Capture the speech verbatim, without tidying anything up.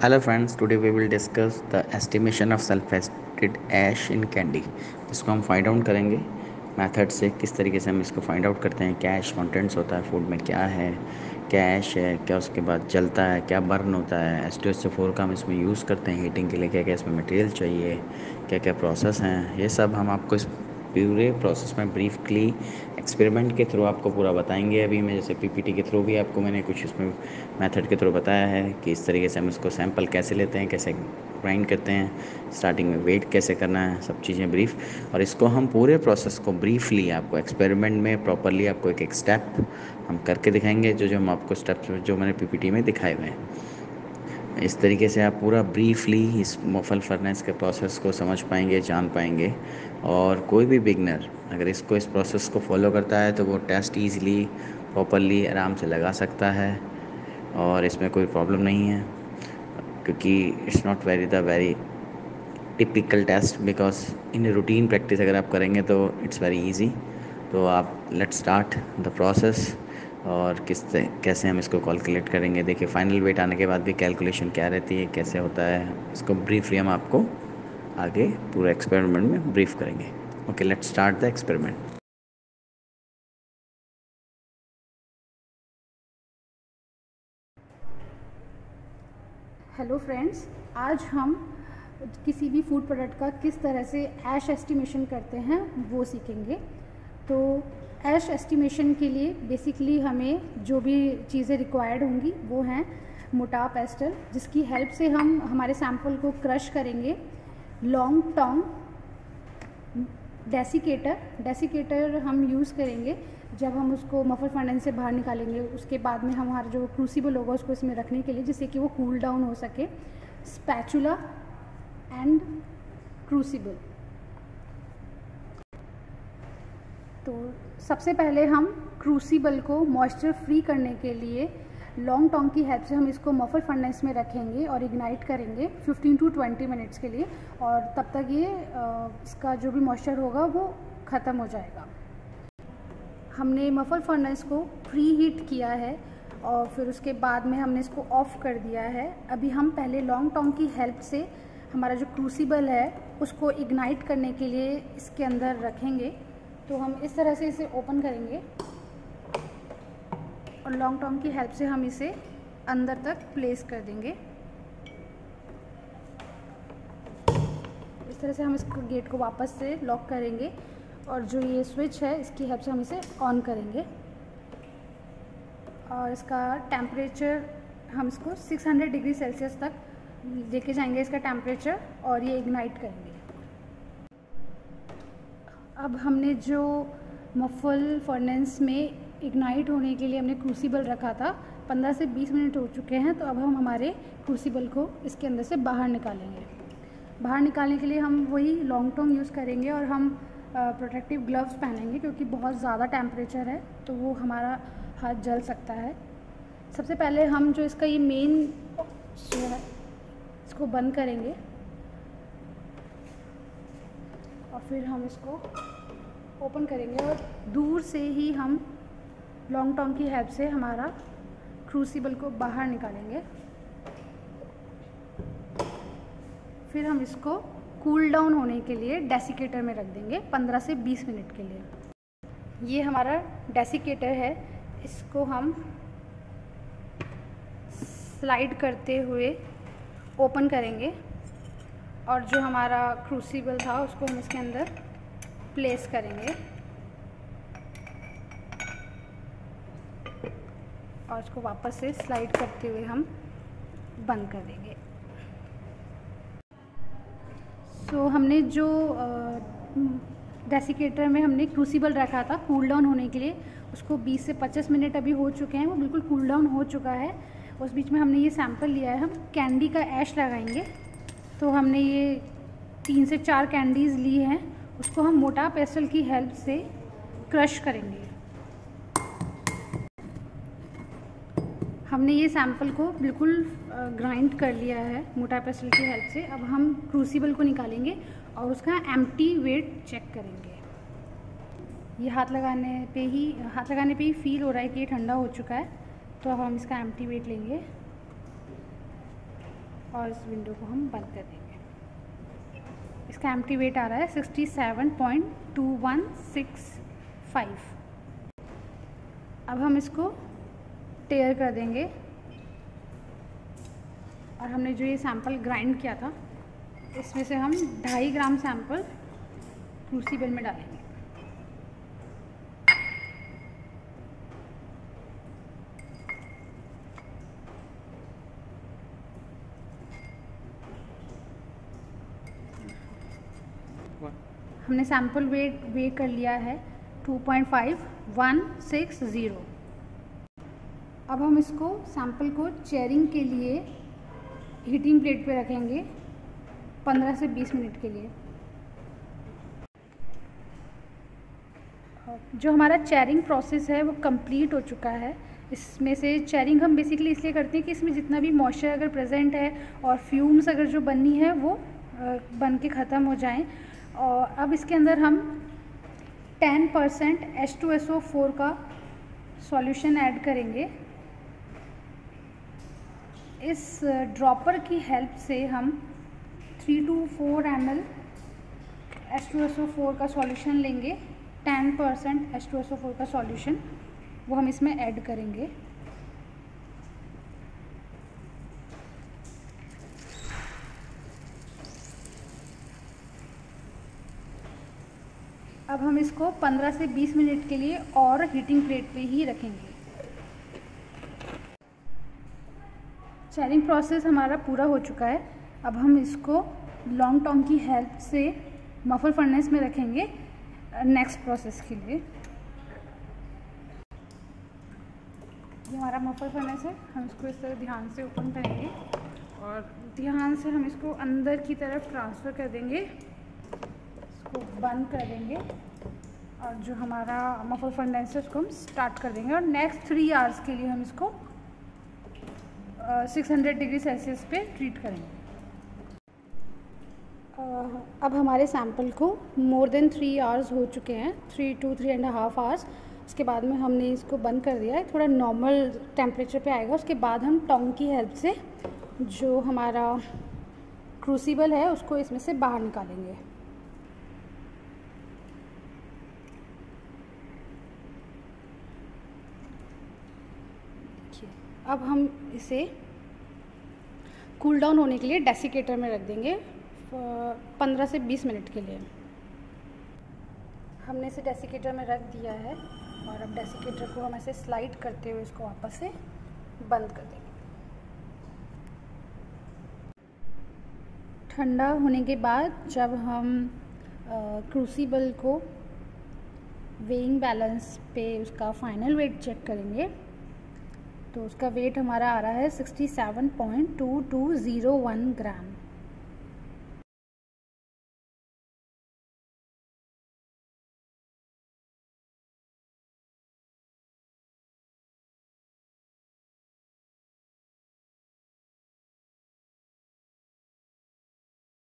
Hello friends, today we will discuss the estimation of sulfated ash in candy। इसको हम find out करेंगे method से, किस तरीके से हम इसको फाइंड आउट करते हैं। क्या ऐश कंटेंट्स होता है फूड में, क्या है, क्या ऐश है, क्या उसके बाद जलता है, क्या बर्न होता है, एस टू एस फोर का हम इसमें यूज़ करते हैं हीटिंग के लिए, क्या क्या इसमें मटेरियल चाहिए, क्या क्या प्रोसेस हैं, ये सब हम आपको इस पूरे प्रोसेस में ब्रीफली एक्सपेरिमेंट के थ्रू आपको पूरा बताएंगे। अभी मैं जैसे पीपीटी के थ्रू भी आपको मैंने कुछ इसमें मेथड के थ्रू बताया है कि इस तरीके से हम इसको सैंपल कैसे लेते हैं, कैसे ग्राइंड करते हैं, स्टार्टिंग में वेट कैसे करना है, सब चीज़ें ब्रीफ। और इसको हम पूरे प्रोसेस को ब्रीफली आपको एक्सपेरिमेंट में प्रॉपरली आपको एक एक स्टेप हम करके दिखाएंगे, जो जो हम आपको स्टेप्स जो मैंने पीपीटी में दिखाए हुए हैं। इस तरीके से आप पूरा ब्रीफली इस मोफल फर्नेस के प्रोसेस को समझ पाएंगे, जान पाएंगे। और कोई भी बिगनर अगर इसको इस प्रोसेस को फॉलो करता है तो वो टेस्ट ईज़िली प्रॉपरली आराम से लगा सकता है और इसमें कोई प्रॉब्लम नहीं है, क्योंकि it's not very the very typical test, because in routine practice अगर आप करेंगे तो इट्स वेरी इजी। तो आप लेट स्टार्ट द प्रोसेस और किस कैसे हम इसको कैलकुलेट करेंगे। देखिए फाइनल वेट आने के बाद भी कैलकुलेशन क्या रहती है, कैसे होता है, इसको ब्रीफली हम आपको आगे पूरा एक्सपेरिमेंट में ब्रीफ करेंगे। Okay, let's start the experiment. Hello friends, आज हम किसी भी फूड प्रोडक्ट का किस तरह से ऐश एस्टिमेशन करते हैं वो सीखेंगे। तो ऐश एस्टिमेशन के लिए बेसिकली हमें जो भी चीज़ें रिक्वायर्ड होंगी वो हैं मोटा पेस्टल, जिसकी हेल्प से हम हमारे सैंपल को क्रश करेंगे, लॉन्ग टॉन्ग, डेसिकेटर डेसिकेटर हम यूज़ करेंगे जब हम उसको मफल फर्नेस से बाहर निकालेंगे। उसके बाद में हमारा जो क्रूसिबल होगा उसको इसमें रखने के लिए, जिससे कि वो कूल डाउन हो सके, स्पैचुला एंड क्रूसिबल। तो सबसे पहले हम क्रूसिबल को मॉइस्चर फ्री करने के लिए लॉन्ग टॉन्ग की हेल्प से हम इसको मफल फर्नेस में रखेंगे और इग्नाइट करेंगे फिफ्टीन टू ट्वेंटी मिनट्स के लिए, और तब तक ये इसका जो भी मॉइस्चर होगा वो ख़त्म हो जाएगा। हमने मफल फर्नेस को प्री हीट किया है और फिर उसके बाद में हमने इसको ऑफ़ कर दिया है। अभी हम पहले लॉन्ग टॉन्ग की हेल्प से हमारा जो क्रूसिबल है उसको इग्नाइट करने के लिए इसके अंदर रखेंगे। तो हम इस तरह से इसे ओपन करेंगे और लॉन्ग टॉन्ग की हेल्प से हम इसे अंदर तक प्लेस कर देंगे। इस तरह से हम इसको गेट को वापस से लॉक करेंगे और जो ये स्विच है इसकी हेल्प से हम इसे ऑन करेंगे और इसका टेम्परेचर हम इसको सिक्स हंड्रेड डिग्री सेल्सियस तक लेके जाएंगे इसका टेम्परेचर, और ये इग्नाइट करेंगे। अब हमने जो मफल फर्नेस में इग्नाइट होने के लिए हमने क्रूसिबल रखा था, पंद्रह से बीस मिनट हो चुके हैं। तो अब हम हमारे क्रूसिबल को इसके अंदर से बाहर निकालेंगे। बाहर निकालने के लिए हम वही लॉन्ग टॉन्ग यूज़ करेंगे और हम प्रोटेक्टिव ग्लव्स पहनेंगे, क्योंकि बहुत ज़्यादा टेम्परेचर है तो वो हमारा हाथ जल सकता है। सबसे पहले हम जो इसका ये मेन जो है इसको बंद करेंगे और फिर हम इसको ओपन करेंगे और दूर से ही हम लॉन्ग टॉन्ग की हेल्प से हमारा क्रूसिबल को बाहर निकालेंगे। फिर हम इसको कूल डाउन होने के लिए डेसिकेटर में रख देंगे पंद्रह से बीस मिनट के लिए। ये हमारा डेसिकेटर है, इसको हम स्लाइड करते हुए ओपन करेंगे और जो हमारा क्रूसिबल था उसको हम इसके अंदर प्लेस करेंगे और इसको वापस से स्लाइड करते हुए हम बंद कर देंगे। तो हमने जो डेसिकेटर में हमने क्रूसिबल रखा था कूल डाउन होने के लिए, उसको बीस से पच्चीस मिनट अभी हो चुके हैं, वो बिल्कुल कूल डाउन हो चुका है। उस बीच में हमने ये सैंपल लिया है, हम कैंडी का ऐश लगाएंगे। तो हमने ये तीन से चार कैंडीज़ ली हैं, उसको हम मोटा पेस्टल की हेल्प से क्रश करेंगे। हमने ये सैंपल को बिल्कुल ग्राइंड कर लिया है मोटा पेस्टल की हेल्प से। अब हम क्रूसिबल को निकालेंगे और उसका एम्प्टी वेट चेक करेंगे। ये हाथ लगाने पे ही हाथ लगाने पे ही फील हो रहा है कि ये ठंडा हो चुका है। तो अब हम इसका एम्प्टी वेट लेंगे और इस विंडो को हम बंद कर देंगे। इसका एम्प्टी वेट आ रहा है sixty seven point two one six five. अब हम इसको टेयर कर देंगे और हमने जो ये सैंपल ग्राइंड किया था इसमें से हम ढाई ग्राम सैंपल क्रूसिबल में डालेंगे। हमने सैंपल वेट वे कर लिया है two point five one six zero. अब हम इसको सैंपल को चेयरिंग के लिए हीटिंग प्लेट पे रखेंगे पंद्रह से बीस मिनट के लिए। जो हमारा चेयरिंग प्रोसेस है वो कंप्लीट हो चुका है। इसमें से चेयरिंग हम बेसिकली इसलिए करते हैं कि इसमें जितना भी मॉइस्चर अगर प्रेजेंट है और फ्यूम्स अगर जो बननी है वो बन के ख़त्म हो जाएं। और अब इसके अंदर हम ten percent H two S O four का सॉल्यूशन ऐड करेंगे। इस ड्रॉपर की हेल्प से हम three two four M L H two S O four का सॉल्यूशन लेंगे। Ten percent H two S O four का सॉल्यूशन वो हम इसमें ऐड करेंगे। अब हम इसको पंद्रह से बीस मिनट के लिए और हीटिंग प्लेट पे ही रखेंगे। चेयरिंग प्रोसेस हमारा पूरा हो चुका है। अब हम इसको लॉन्ग टॉन्ग की हेल्प से मफल फर्नेस में रखेंगे नेक्स्ट प्रोसेस के लिए। ये हमारा मफल फर्नेस है। हम इसको इस तरह ध्यान से ओपन करेंगे और ध्यान से हम इसको अंदर की तरफ ट्रांसफ़र कर देंगे, इसको बंद कर देंगे और जो हमारा मफल फर्नेस है उसको हम स्टार्ट कर देंगे। और नेक्स्ट थ्री आवर्स के लिए हम इसको सिक्स हंड्रेड डिग्री सेल्सियस पे ट्रीट करेंगे। uh, अब हमारे सैंपल को मोर देन थ्री आवर्स हो चुके हैं, three two three and half hours. उसके बाद में हमने इसको बंद कर दिया है, थोड़ा नॉर्मल टेम्परेचर पे आएगा। उसके बाद हम टोंग की हेल्प से जो हमारा क्रूसिबल है उसको इसमें से बाहर निकालेंगे। अब हम इसे कूल डाउन होने के लिए डेसिकेटर में रख देंगे पंद्रह से बीस मिनट के लिए। हमने इसे डेसिकेटर में रख दिया है और अब डेसिकेटर को हम ऐसे स्लाइड करते हुए इसको वापस से बंद कर देंगे। ठंडा होने के बाद जब हम क्रूसिबल को वेइंग बैलेंस पे उसका फाइनल वेट चेक करेंगे तो उसका वेट हमारा आ रहा है sixty seven point two two zero one ग्राम।